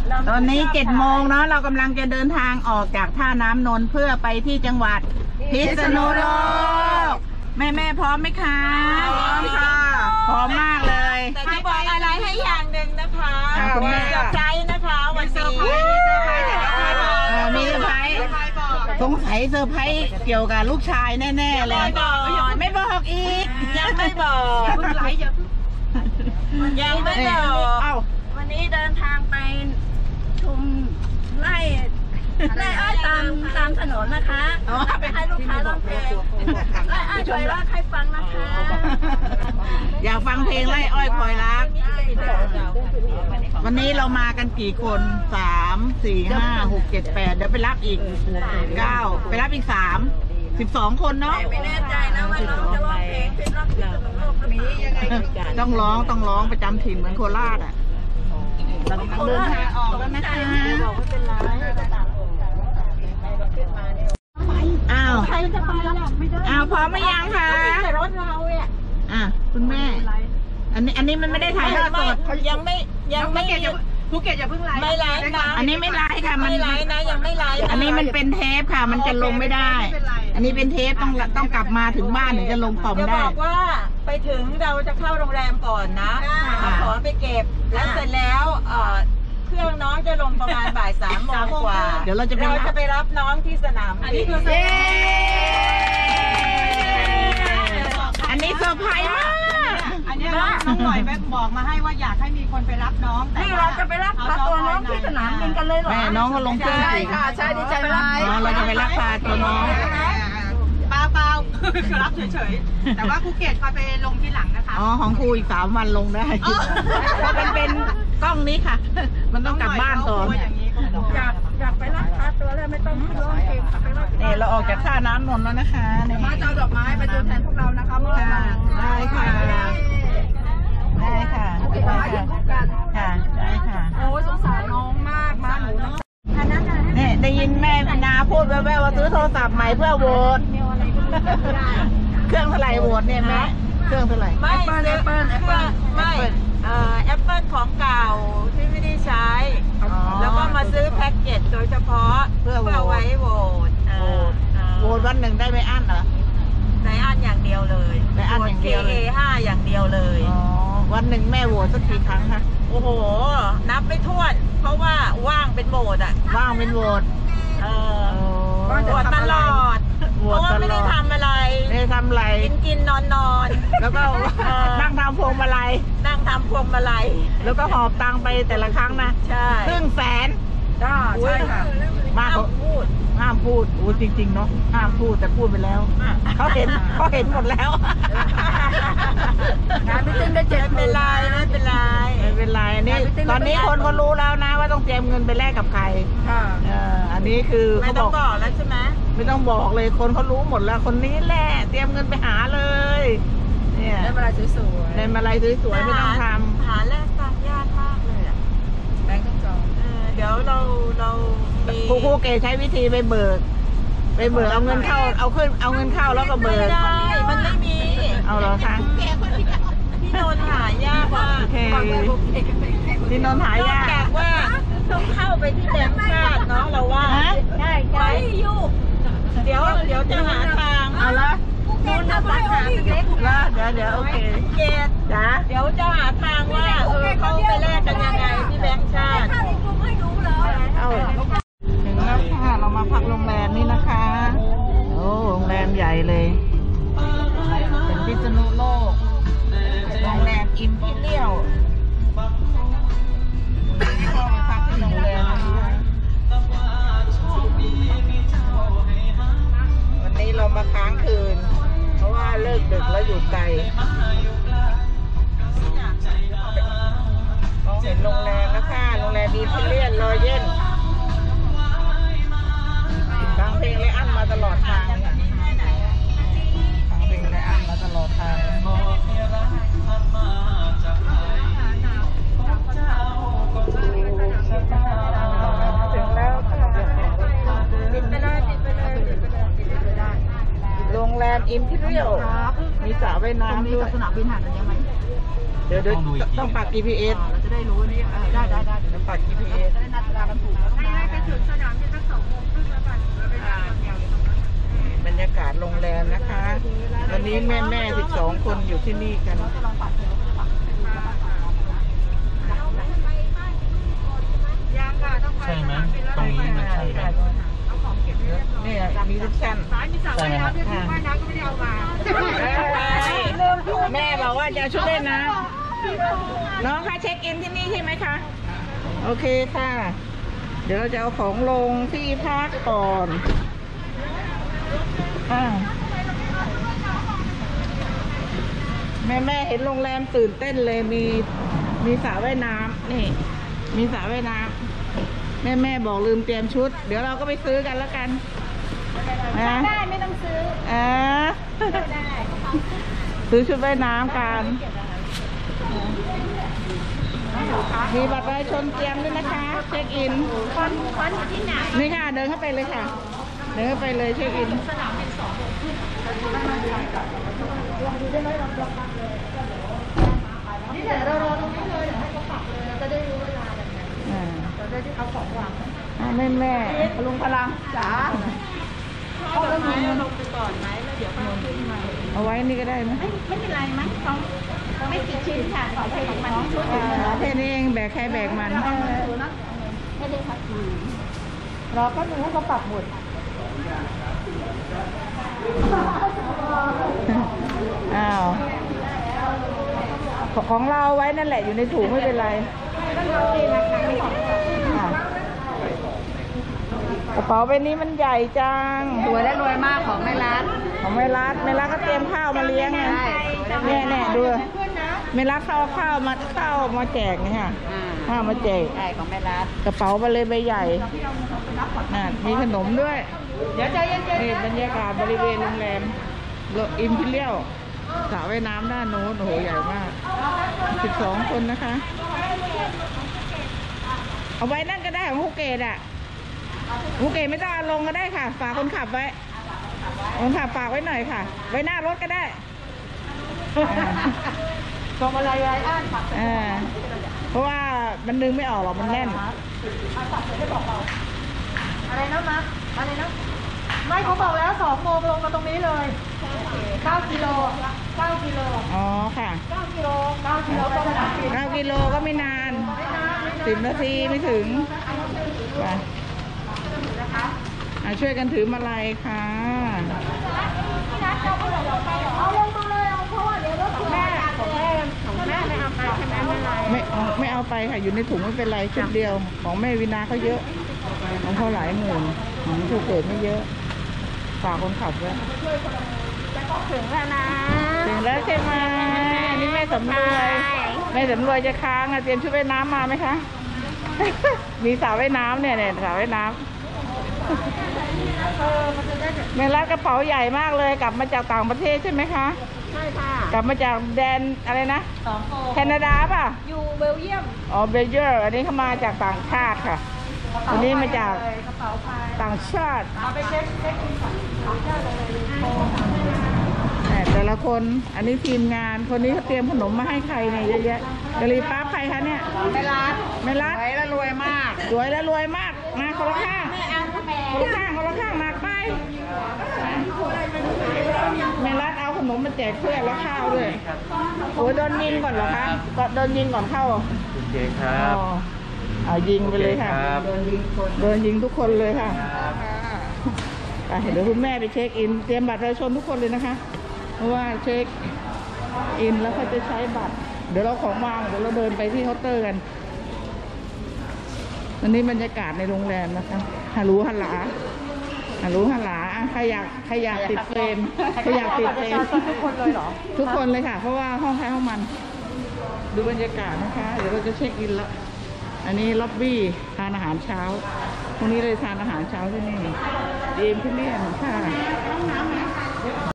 ตอนนี้7 โมงเนาะเรากำลังจะเดินทางออกจากท่าน้ำนนท์เพื่อไปที่จังหวัดพิษณุโลกแม่พร้อมไหมคะพร้อมค่ะพร้อมมากเลยแต่จะบอกอะไรให้อย่างหนึ่งนะคะคุณแม่เซอร์ไพรส์นะคะวันนี้มีเซอร์ไพรส์สงสัยเซอร์ไพรส์เกี่ยวกับลูกชายแน่ๆเลยไม่บอกอีกยังไม่บอกยังไม่บอกวันนี้เดินทางไปชมไร่อ้อยตามถนนนะคะไปให้ลูกค้าร้องเพลงไร่อ้อยคอยรักให้ฟังนะคะอยากฟังเพลงไร่อ้อยคอยรักวันนี้เรามากันกี่คน3 4 5 6 7 8เดี๋ยวไปรับอีก9ไปรับอีก12 คนเนาะไม่แน่ใจนะว่าน้องจะร้องเพลงเป็นรักพิษณุโลกนี้ยังไงต้องร้องประจำถิ่นเหมือนโคราชอ่ะเราต้องเดินทางออกแล้วนะคะอ้าวพร้อมไหมยังคะรถเราอ่ะคุณแม่อันนี้มันไม่ได้ถ่ายทอดสดยังไม่ภูเก็ตอย่าเพิ่งไลฟ์ไม่ไลฟ์นะอันนี้ไม่ไลฟ์ค่ะไม่ไลฟ์นะยังไม่ไลฟ์อันนี้มันเป็นเทปค่ะมันจะลงไม่ได้อันนี้เป็นเทปต้องกลับมาถึงบ้านถึงจะลงคอมได้จะบอกว่าไปถึงเราจะเข้าโรงแรมก่อนนะขอไปเก็บแล้วเสร็จแล้วเครื่องน้องจะลงประมาณบ่าย3 โมงกว่าเดี๋ยวเราจะไปรับน้องที่สนามบินอันนี้เซอร์ไพรส์มากอันนี้น้องหน่อยแม่บอกมาให้ว่าอยากให้มีคนไปรับน้องนี่เราจะไปรับพาตัวน้องที่สนามบินกันเลยเหรอแม่น้องก็ลงเครื่องสิค่ะใช่ดีใจมากเราจะไปรับพาตัวน้องเปล่ารับเฉยๆแต่ว่าภูเก็ตไปลงที่หลังนะคะของครูอีก3 วันลงได้เพราะมันเป็นกล้องนี้ค่ะมันต้องกลับบ้านต่ออยากไปรับพาตัวแล้วไม่ต้องร้องเพลงไปรับนี่เราออกจากท่าน้ำนนท์แล้วนะคะมาเจ้าดอกไม้เป็นตัวแทนพวกเรานะคะมอบมาได้ค่ะได้ค่ะได้ค่ะโอ้สงสารน้องมากมาหนูเนี่ยได้ยินแม่นาพูดแว่วๆว่าซื้อโทรศัพท์ใหม่เพื่อโหวตเครื่องเท่าไหร่โหวตเนี่ยแม่เครื่องเท่าไหร่ไม่แอปเปิลของเก่าที่ไม่ได้ใช้แล้วก็มาซื้อแพ็กเกจโดยเฉพาะเพื่อไว้โหวตวันหนึ่งได้ไม่อั้นเหรอได้อั้นอย่างเดียวเลยได้อั้นอย่างเดียวเลย KA5 อย่างเดียวเลยวันหนึ่งแม่โหวตสักกี่ครั้งคะโอ้โหนับไม่ถ้วนเพราะว่าว่างเป็นโหวตว่างเป็นโหวตโหวตตลอดเพราะว่าไม่ได้ทำอะไรกินนอนแล้วก็นั่งทำพวงมาลัยแล้วก็หอบตังไปแต่ละครั้งนะใช่ 100,000 ใช่ค่ะมากห้ามพูดจริงๆเนาะห้ามพูดแต่พูดไปแล้วเขาเห็นหมดแล้วงานไม่ตึงได้7 ไม่เป็นไรนี่ตอนนี้คนก็รู้แล้วนะว่าต้องเตรียมเงินไปแลกกับใครอันนี้คือไม่ต้องบอกแล้วใช่ไหมไม่ต้องบอกเลยคนเขารู้หมดแล้วคนนี้แหละเตรียมเงินไปหาเลยเนี่ยได้มาลายสวยๆไม่ต้องทำหาแลกตามญาติมากเลยแบงค์ต้องจองเดี๋ยวเรามีครูเก๋ใช้วิธีไปเบิกเอาเงินเข้าเอาเงินเข้าแล้วก็เบิกมันไม่มีเอาเหรอคะพี่นนท์หายากว่าพี่นนท์หายากแบบว่าต้องเข้าไปที่แบงค์ชาติเนาะเราว่าใช่อยู่เดี๋ยวจะหาทางเอาละนู่นนะสาขาเล็กเดี๋ยวโอเคจ้าเดี๋ยวจะหาทางว่าเขาไปแลกกันยังไงที่แบงค์ชาติเอาถึงแล้วค่ะเรามาพักโรงแรมนี่นะคะโอ้โรงแรมใหญ่เลยเป็นพิษณุโลกโรงแรมอิมพีเรียลเข้ามาพักที่โรงแรมวันนี้เรามาค้างคืนเพราะว่าเลิกดึกแล้วอยู่ไกลมองเห็นโรงแรมแล้วค่ะโรงแรมอิมพีเรียลรอยัลฟังเพลงเลยอั้นมาตลอดทางค่ะฟังเพลงเลยอั้นมาตลอดทางถึงแล้วค่ะติดไปเลยโรงแรมอิมพีเรียลมีสระว่ายน้ำด้วยสนามบินห่างกันเยอะไหมเดี๋ยวต้องปัก GPS เราจะได้รู้นี่ได้ต้องปัก GPS ที่นี่กันใช่ไหมตรงนี้มันใช่ไหมนี่มีทุกชั้นใช่ไหมครับแม่บอกว่าจะเอาชุดเล่นนะน้องคะเช็คอินที่นี่ใช่ไหมคะโอเคค่ะ เดี๋ยวเราจะเอาของลงที่พักก่อนแม่เห็นโรงแรมตื่นเต้นเลยมีสระว่ายน้ำนี่มีสระว่ายน้ำแม่บอกลืมเตรียมชุด เดี๋ยวเราก็ไปซื้อกันแล้วกันนะได้ไม่ต้องซื้อซื้อชุดว่ายน้ำกันมีบัตรประชาชนเตรียมด้วยนะคะเช็คอินคอนอยู่ที่ไหนนี่ค่ะเดินเข้าไปเลยค่ะเดินเข้าไปเลยเช็คอินสนามเป็น2 นี่เดี๋ยวเรารอตรงนี้เลยเดี๋ยวให้เขาปรับเลยเราจะได้รู้เวลาแบบนี้เราจะได้เอาของวางแม่ลุงพลังจ๋าเอาลงไปก่อนไหมแล้วเดี๋ยวเอาขึ้นมาเอาไว้นี่ก็ได้ไหมไม่เป็นไรมั้งเขาไม่กี่ชิ้นค่ะขอใช้ของมันชุดแค่นี้เองแบกใครแบกมันไม่ได้ครับรอแป๊บนึงให้เขาปรับหมดอ้าวของเราไว้นั่นแหละอยู่ในถุงไม่เป็นไรกระเป๋าใบนี้มันใหญ่จังสวยและรวยมากของแม่รัฐก็เตรียมข้าวมาเลี้ยงไงแน่ดูแม่รัฐข้าวมาแจกนี่ค่ะข้าวมาแจกของแม่รัฐกระเป๋าไปเลยใบใหญ่มีขนมด้วยเดี๋ยวใจเย็นๆนี่บรรยากาศบริเวณโรงแรมอิมพีเรียลสระว่ายน้ำด้านโน้นโอ้โหใหญ่มาก12 คนนะคะเอาไว้นั่นก็ได้ของภูเก็ตภูเก็ตไม่ต้องเอาลงก็ได้ค่ะฝากคนขับไว้คนขับฝากไว้หน่อยค่ะไว้หน้ารถก็ได้ส่งอะไรไว้เพราะว่ามันดึงไม่ออกหรอกมันแน่นอะไรนะมาอะไรนะไม่เขาบอกแล้ว2 โมงลงมาตรงนี้เลย9 กิโลอ๋อค่ะ9 กิโลก็ไม่นาน10 นาทีไม่ถึงไปช่วยกันถือมาลัยค่ะเอาลงมาเลยเพราะว่าเดี๋ยวรถของแม่ไม่เอาไปใช่ไหมไม่เอาไปค่ะอยู่ในถุงไม่เป็นไรชุดเดียวของแม่วินาเขาเยอะของเขาหลายหมื่นของภูเก็ตไม่เยอะฝากคนขับไว้ถึงแล้วนะถึงแล้วใช่ไหมนี่แม่สำรวยจะค้างเตรียมชุดว่ายน้ำมาไหมคะมีสระว่ายน้ำเนี่ยสระว่ายน้ำแม่รัฐกระเป๋าใหญ่มากเลยกลับมาจากต่างประเทศใช่ไหมคะใช่ค่ะกลับมาจากแดนอะไรนะแคนาดาป่ะอยู่เบลเยียมอ๋อเบลเยียมอันนี้เขามาจากต่างชาติค่ะอันนี้มาจากต่างชาติไปเช็คแต่ละคนอันนี้ทีมงานคนนี้เขาเตรียมขนมมาให้ใครเนี่ยเยอะแยะกะหรี่ปั๊บใครคะเนี่ยแม่รัฐสวยและรวยมากมาคนละข้างหนักไปแม่รัฐเอาขนมมาแจกเพื่อนแล้วข้าวด้วยโอ้ยโดนยิงก่อนเหรอคะโดนยิงก่อนเข้าโอเคครับเอายิงไปเลยค่ะโดนยิงทุกคนเลยค่ะเดี๋ยวคุณแม่ไปเช็คอินเตรียมบัตรประชาชนทุกคนเลยนะคะเพราะว่าเช็คอินแล้วเขาจะใช้บัตรเดี๋ยวเราของวางเดี๋ยวเราเดินไปที่เคาน์เตอร์กันวันนี้บรรยากาศในโรงแรมนะคะฮารุฮาลาใครอยากติดเฟรมทุกคนเลยเหรอทุกคนเลยค่ะเพราะว่าห้องใครห้องมันดูบรรยากาศนะคะเดี๋ยวเราจะเช็คอินแล้วอันนี้ล็อบบี้ทานอาหารเช้าพรุ่งนี้เลยทานอาหารเช้าที่นี่ดีมพิเลียนค่ะ